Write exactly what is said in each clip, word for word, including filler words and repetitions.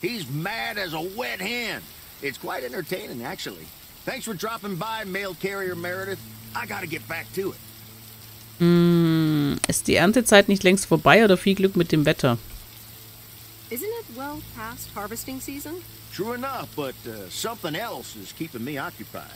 He's mad as a wet hen. It's quite entertaining, actually. Thanks for dropping by, Mail Carrier Meredith. I gotta get back to it. Hm, ist die Erntezeit nicht längst vorbei oder viel Glück mit dem Wetter? Isn't it well past harvesting season? True enough, but uh, something else is keeping me occupied.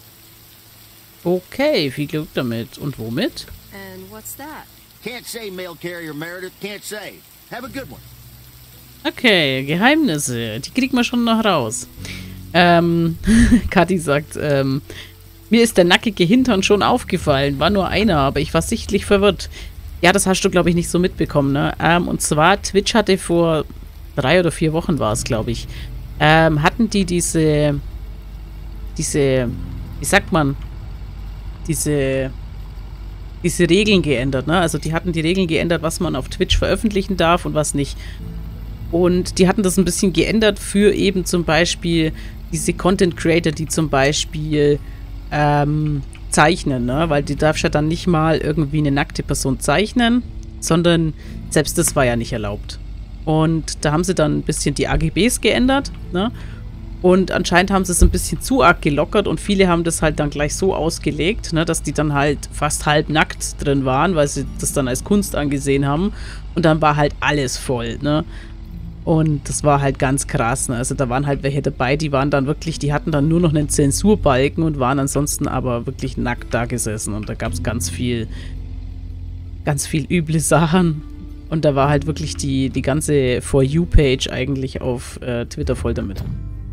Okay, viel Glück damit. Und womit? And what's that? Can't say, Mail Carrier Meredith. Can't say. Have a good one. Okay, Geheimnisse. Die kriegt man schon noch raus. Ähm, Kathi sagt, ähm, mir ist der nackige Hintern schon aufgefallen. War nur einer, aber ich war sichtlich verwirrt. Ja, das hast du, glaube ich, nicht so mitbekommen, ne? Ähm, und zwar, Twitch hatte vor drei oder vier Wochen war es, glaube ich, ähm, hatten die diese, diese, wie sagt man, diese, diese Regeln geändert, ne? Also die hatten die Regeln geändert, was man auf Twitch veröffentlichen darf und was nicht. Und die hatten das ein bisschen geändert für eben zum Beispiel diese Content Creator, die zum Beispiel ähm, zeichnen, ne? Weil die darfst ja dann nicht mal irgendwie eine nackte Person zeichnen, sondern selbst das war ja nicht erlaubt. Und da haben sie dann ein bisschen die A G Bs geändert, ne? Und anscheinend haben sie es ein bisschen zu arg gelockert und viele haben das halt dann gleich so ausgelegt, ne, dass die dann halt fast halb nackt drin waren, weil sie das dann als Kunst angesehen haben. Und dann war halt alles voll, ne? Und das war halt ganz krass, ne? Also da waren halt welche dabei, die waren dann wirklich, die hatten dann nur noch einen Zensurbalken und waren ansonsten aber wirklich nackt da gesessen. Und da gab es ganz viel, ganz viel üble Sachen. Und da war halt wirklich die, die ganze For You-Page eigentlich auf äh, Twitter voll damit.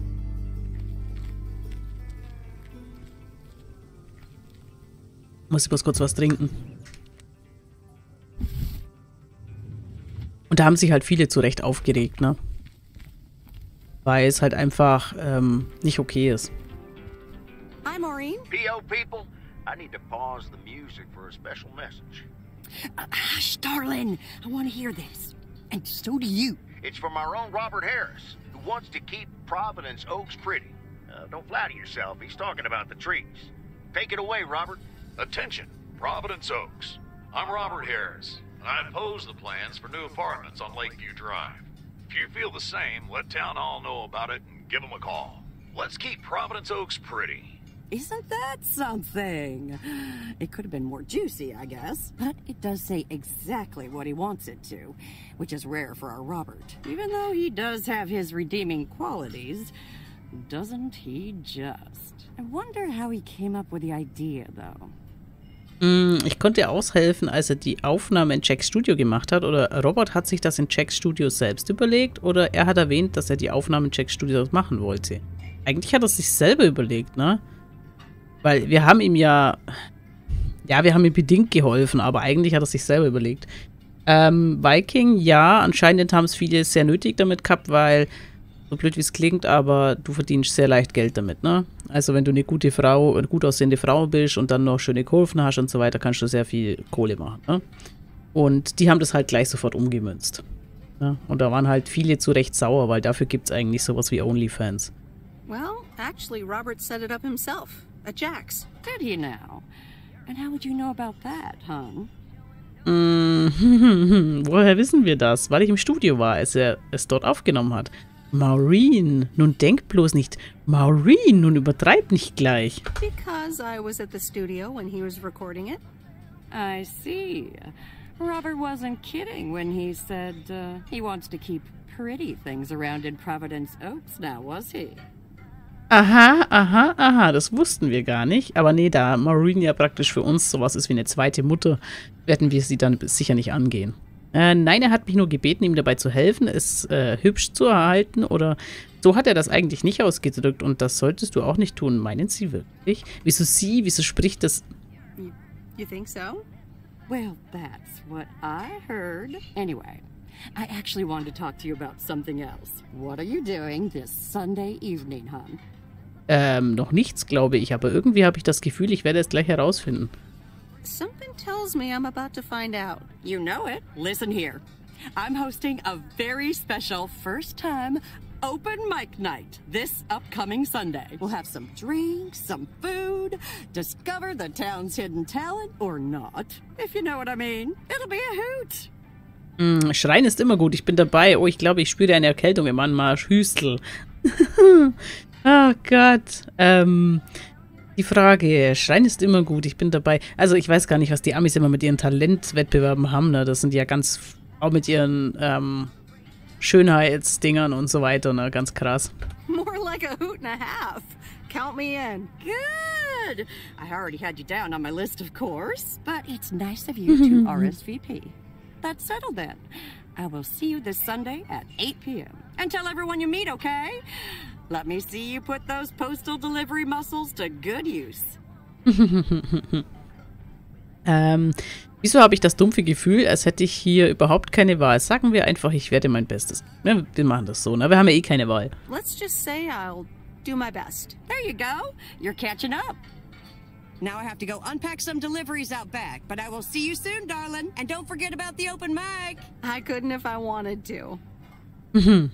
Muss ich bloß kurz was trinken. Und da haben sich halt viele zu Recht aufgeregt, ne? Weil es halt einfach ähm, nicht okay ist. Hi, Maureen. P O people, I need to pause the music for a special message. Uh, hush, darling. I want to hear this. And so do you. It's from our own Robert Harris, who wants to keep Providence Oaks pretty. Uh, don't flatter yourself, he's talking about the trees. Take it away, Robert. Attention, Providence Oaks. I'm Robert Harris, and I oppose the plans for new apartments on Lakeview Drive. If you feel the same, let Town Hall know about it and give them a call. Let's keep Providence Oaks pretty. Isn't that something? It could have been more juicy, I guess. But it does say exactly what he wants it to, which is rare for our Robert. Even though he does have his redeeming qualities, doesn't he just? I wonder how he came up with the idea, though. Ich konnte aushelfen, als er die Aufnahme in Jacks Studio gemacht hat. Oder Robert hat sich das in Jacks Studio selbst überlegt. Oder er hat erwähnt, dass er die Aufnahme in Jacks Studio machen wollte. Eigentlich hat er sich selber überlegt, ne? Weil wir haben ihm ja... Ja, wir haben ihm bedingt geholfen, aber eigentlich hat er sich selber überlegt. Ähm, Viking, ja, anscheinend haben es viele sehr nötig damit gehabt, weil... So blöd wie es klingt, aber du verdienst sehr leicht Geld damit, ne? Also wenn du eine gute Frau, eine gut aussehende Frau bist und dann noch schöne Kurven hast und so weiter, kannst du sehr viel Kohle machen, ne? Und die haben das halt gleich sofort umgemünzt. Ne? Und da waren halt viele zu Recht sauer, weil dafür gibt es eigentlich sowas wie OnlyFans. Well, actually, Robert set it up himself at Jack's. Did he now? And how would you know about that, hon? Mm, woher wissen wir das? Weil ich im Studio war, als er es dort aufgenommen hat. Maureen, nun denk bloß nicht. Maureen, nun übertreib nicht gleich. Because I was at the studio when he was recording it. I see. Robert wasn't kidding when he said uh, he wants to keep pretty things around in Providence Oaks now, was he? Aha, aha, aha, das wussten wir gar nicht. Aber nee, da Maureen ja praktisch für uns sowas ist wie eine zweite Mutter, werden wir sie dann sicher nicht angehen. Äh, nein, er hat mich nur gebeten, ihm dabei zu helfen, es äh, hübsch zu erhalten, oder so hat er das eigentlich nicht ausgedrückt und das solltest du auch nicht tun. Meinen Sie wirklich? Wieso sie? Wieso spricht das? You, you think so? Well, that's what I heard. Anyway, I actually wanted to talk to you about something else. What are you doing this Sunday evening, hon? Ähm, noch nichts, glaube ich, aber irgendwie habe ich das Gefühl, ich werde es gleich herausfinden. Something tells me I'm about to find out. You know it. Listen here. I'm hosting a very special first-time open mic night this upcoming Sunday. We'll have some drinks, some food, discover the town's hidden talent or not, if you know what I mean. It'll be a hoot. Mm, Schreien ist immer gut, ich bin dabei. Oh, ich glaube, ich spüre eine Erkältung im Anmarsch. Hüstel. Oh Gott. Ähm, die Frage, Schreien ist immer gut, ich bin dabei. Also ich weiß gar nicht, was die Amis immer mit ihren Talentwettbewerben haben. Ne? Das sind ja ganz, auch mit ihren ähm, Schönheitsdingern und so weiter, ne? Ganz krass. More like a hoot and a half. Count me in. Good. I already had you down on my list, of course, but it's nice of you to R S V P. That's settled then. I will see you this Sunday at eight p m And tell everyone you meet, okay? Let me see you put those postal delivery muscles to good use. ähm, wieso habe ich das dumpfe Gefühl, als hätte ich hier überhaupt keine Wahl? Sagen wir einfach, ich werde mein Bestes. Ja, wir machen das so, ne? Wir haben ja eh keine Wahl. Let's just say I'll do my best. There you go. You're catching up. Now I have to go unpack some deliveries out back, but I will see you soon, darling. And don't forget about the open mic. I couldn't if I wanted to. Mhm.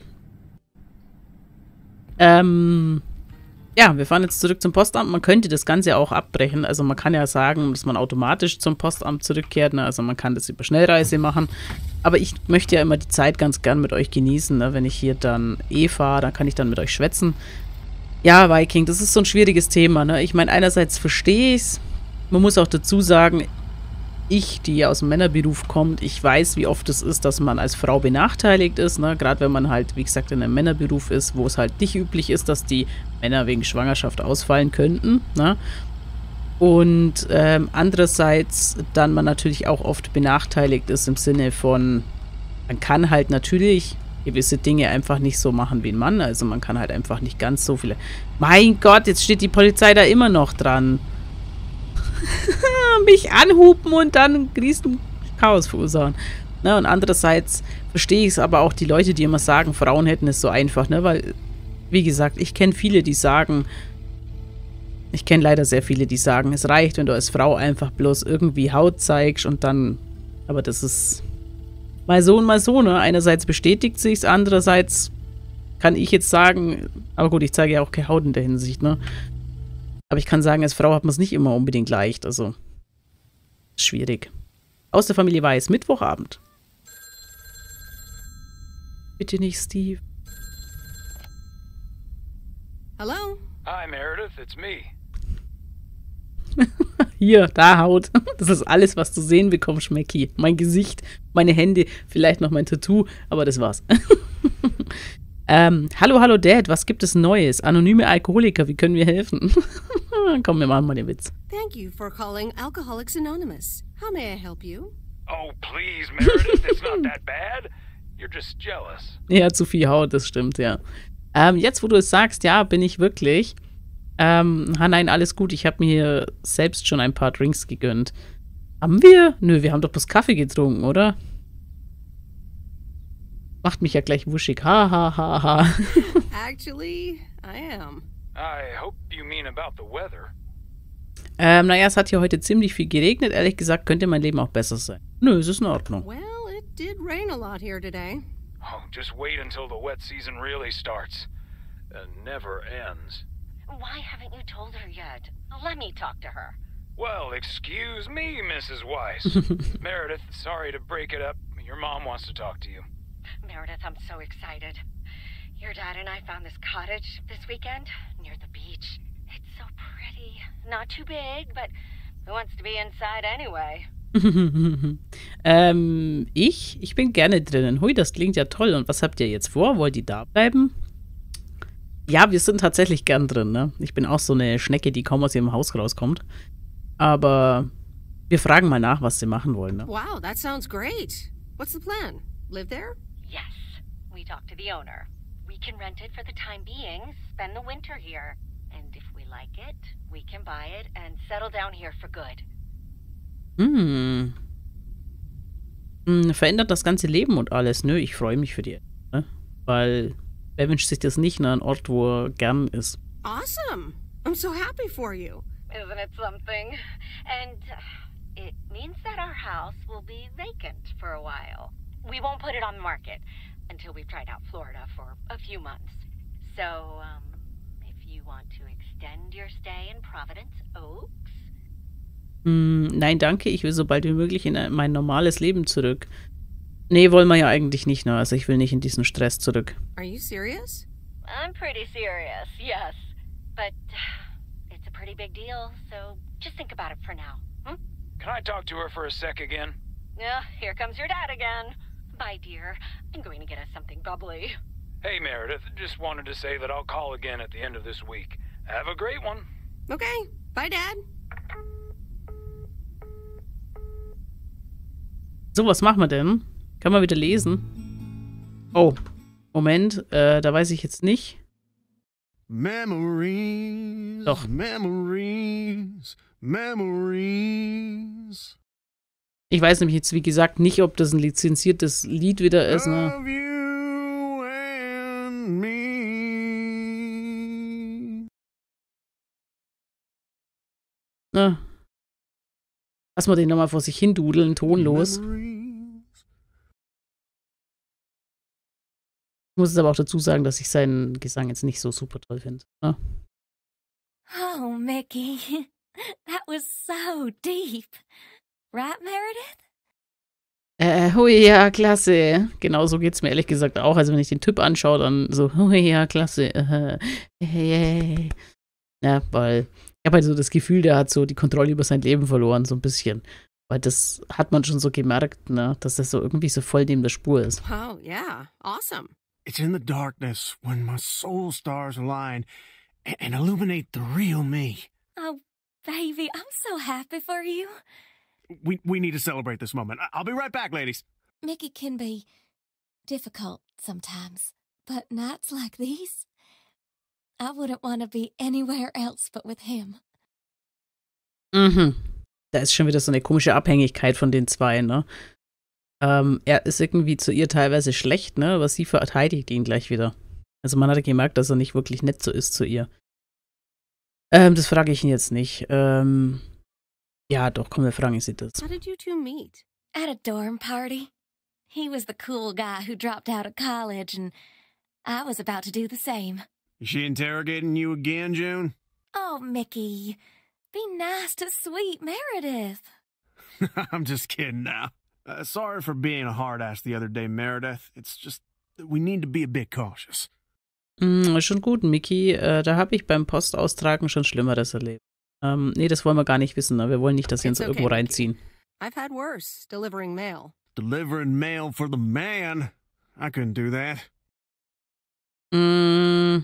Ähm, ja, wir fahren jetzt zurück zum Postamt. Man könnte das Ganze auch abbrechen. Also man kann ja sagen, dass man automatisch zum Postamt zurückkehrt. Ne? Also man kann das über Schnellreise machen. Aber ich möchte ja immer die Zeit ganz gern mit euch genießen. Ne? Wenn ich hier dann eh fahre, dann kann ich dann mit euch schwätzen. Ja, Viking, das ist so ein schwieriges Thema. Ne? Ich meine, einerseits verstehe ich es. Man muss auch dazu sagen, ich, die aus dem Männerberuf kommt, ich weiß, wie oft es ist, dass man als Frau benachteiligt ist. Ne? Gerade wenn man halt, wie gesagt, in einem Männerberuf ist, wo es halt nicht üblich ist, dass die Männer wegen Schwangerschaft ausfallen könnten. Ne? Und ähm, andererseits dann man natürlich auch oft benachteiligt ist im Sinne von, man kann halt natürlich gewisse Dinge einfach nicht so machen wie ein Mann. Also man kann halt einfach nicht ganz so viele... Mein Gott, jetzt steht die Polizei da immer noch dran. Mich anhupen und dann riesen Chaos verursachen. Ne, und andererseits verstehe ich es aber auch die Leute, die immer sagen, Frauen hätten es so einfach. Ne? Weil, wie gesagt, ich kenne viele, die sagen... Ich kenne leider sehr viele, die sagen, es reicht, wenn du als Frau einfach bloß irgendwie Haut zeigst und dann... Aber das ist... Mal so und mal so, ne? Einerseits bestätigt sich's, andererseits kann ich jetzt sagen, aber gut, ich zeige ja auch keine Haut in der Hinsicht, ne? Aber ich kann sagen, als Frau hat man es nicht immer unbedingt leicht, also schwierig. Aus der Familie Weiß, Mittwochabend. Bitte nicht, Steve. Hello? Hi, Meredith, it's me. Hier, da Haut. Das ist alles, was du sehen bekommst, Schmecki. Mein Gesicht, meine Hände, vielleicht noch mein Tattoo, aber das war's. ähm, hallo, hallo Dad, was gibt es Neues? Anonyme Alkoholiker, wie können wir helfen? Komm, wir machen mal den Witz. Thank you for calling Alcoholics Anonymous. How may I help you? Oh, please, Meredith, it's not that bad. You're just jealous. Ja, zu viel Haut, das stimmt, ja. Ähm, jetzt, wo du es sagst, ja, bin ich wirklich... Ähm, ha, nein, alles gut. Ich habe mir selbst schon ein paar Drinks gegönnt. Haben wir? Nö, wir haben doch bloß Kaffee getrunken, oder? Macht mich ja gleich wuschig. Ha, ha, ha, ha. Actually, I am. I hope you mean about the weather. ähm, naja, es hat hier heute ziemlich viel geregnet. Ehrlich gesagt, könnte mein Leben auch besser sein. Nö, es ist in Ordnung. Well, it did rain a lot here today. Oh, just wait until the wet season really starts. It never ends. Why haven't you told her yet? Let me talk to her. Well, excuse me, Missus Weiss. Meredith, sorry to break it up. Your mom wants to talk to you. Meredith, I'm so excited. Your dad and I found this cottage this weekend near the beach. It's so pretty. Not too big, but who wants to be inside anyway? ähm, ich? Ich bin gerne drinnen. Hui, das klingt ja toll. Und was habt ihr jetzt vor? Wollt ihr da bleiben? Ja, wir sind tatsächlich gern drin, ne? Ich bin auch so eine Schnecke, die kaum aus ihrem Haus rauskommt. Aber wir fragen mal nach, was sie machen wollen, ne? Wow, that sounds great. What's the plan? Live there? Yes. We talked to the owner. We can rent it for the time being, spend the winter here. And if we like it, we can buy it and settle down here for good. Hm. Hm, verändert das ganze Leben und alles, ne? Ich freue mich für die, ne? Weil... Wer wünscht sich das nicht, ne? Ein Ort, wo er gern ist. Awesome. I'm so happy for you. Isn't it something? And it means that our house will be vacant for a while. We won't put it on the market until we've tried out Florida for a few months. So, um, if you want to extend your stay in Providence Oaks? Hm, nein, danke. Ich will so bald wie möglich in mein normales Leben zurück. Nee, wollen wir ja eigentlich nicht, ne? Also ich will nicht in diesen Stress zurück. Are you serious? I'm pretty serious, yes. But it's a pretty big deal, so just think about it for now. Hmm? Can I talk to her for a sec again? Yeah, here comes your dad again. Bye, dear. I'm going to get us something bubbly. Hey, Meredith, just wanted to say that I'll call again at the end of this week. Have a great one. Okay. Bye, Dad. So, was machen wir denn? Kann man wieder lesen? Oh, Moment, äh, da weiß ich jetzt nicht. Memories, Doch. Memories, Memories. Ich weiß nämlich jetzt, wie gesagt, nicht, ob das ein lizenziertes Lied wieder ist, ne? Of you and me. Na. Lass mal den nochmal vor sich hin dudeln, tonlos. Memories. Ich muss es aber auch dazu sagen, dass ich seinen Gesang jetzt nicht so super toll finde. Ne? Oh, Mickey, that was so deep. Right, Meredith? Äh, hui, ja, klasse. Genau so geht's mir ehrlich gesagt auch. Also wenn ich den Typ anschaue, dann so, hui, ja, klasse. Äh, äh, ja, weil ich habe halt so das Gefühl, der hat so die Kontrolle über sein Leben verloren, so ein bisschen. Weil das hat man schon so gemerkt, ne, dass das so irgendwie so voll neben der Spur ist. Oh, yeah. Awesome. It's in the darkness when my soul stars align and, and illuminate the real me. Oh, baby, I'm so happy for you. We we need to celebrate this moment. I- I'll be right back, ladies. Mickey can be difficult sometimes, but nights like these, I wouldn't want to be anywhere else but with him. Mhm. Da ist schon wieder so eine komische Abhängigkeit von den zwei, ne? Ähm, er ist irgendwie zu ihr teilweise schlecht, ne? Aber sie verteidigt ihn gleich wieder. Also man hat gemerkt, dass er nicht wirklich nett so ist zu ihr. Ähm, das frage ich ihn jetzt nicht. Ähm, ja, doch, komm, wir fragen sie das. How did you two meet? At a dorm party. He was the cool guy who dropped out of college, and I was about to do the same. Is she interrogating you again, June? Oh, Mickey, be nice to sweet Meredith. I'm just kidding now. Uh, sorry for being a hard ass the other day, Meredith. It's just that we need to be a bit cautious. Mm, schon gut, Mickey. Äh, da habe ich beim Postaustragen schon Schlimmeres erlebt. Ähm, nee, das wollen wir gar nicht wissen. Ne? Wir wollen nicht, dass sie uns It's okay, irgendwo reinziehen. I've had worse, delivering mail. Delivering mail for the man? I couldn't do that. Mm,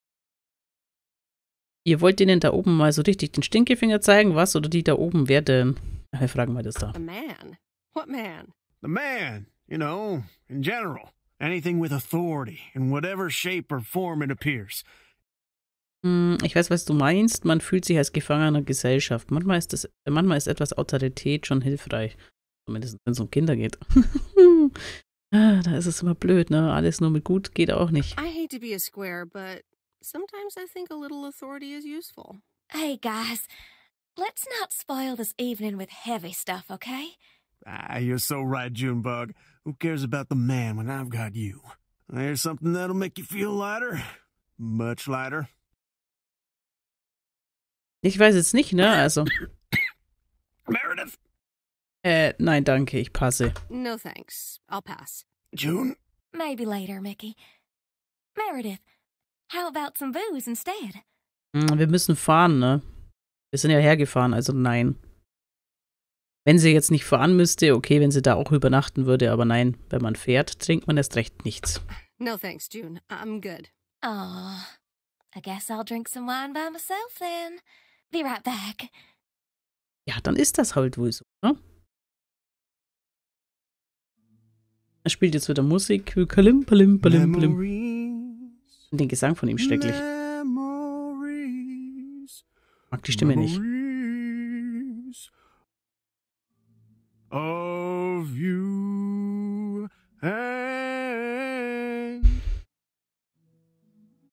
ihr wollt denen da oben mal so richtig den Stinkefinger zeigen, was? Oder die da oben, wer denn? Wir fragen mal das da. A man? What man? The man, you know, in general. Anything with authority, in whatever shape or form it appears. Mm, ich weiß, was du meinst. Man fühlt sich als Gefangener Gesellschaft. Manchmal ist, das, manchmal ist etwas Autorität schon hilfreich. Zumindest, wenn es um Kinder geht. Ah, da ist es immer blöd, ne? Alles nur mit gut geht auch nicht. I hate to be a square, but sometimes I think a little authority is useful. Hey, guys, let's not spoil this evening with heavy stuff, okay? Ah, you're so right, Junebug. Who cares about the man when I've got you? There's something that'll make you feel lighter. Much lighter. Ich weiß jetzt nicht, ne? Also. Meredith? Äh, nein, danke, ich passe. No thanks. I'll pass. June? Maybe later, Mickey. Meredith, how about some booze instead? Mm, wir müssen fahren, ne? Wir sind ja hergefahren, also nein. Wenn sie jetzt nicht fahren müsste, okay, wenn sie da auch übernachten würde, aber nein, wenn man fährt, trinkt man erst recht nichts. No thanks, June. I'm good. Oh, I guess I'll drink some wine by myself then. Be right back. Ja, dann ist das halt wohl so, ne? Er spielt jetzt wieder Musik. Kalim, palim, palim, palim. Memories. Den Gesang von ihm schrecklich. Memories. Mag die Stimme nicht. Memories of you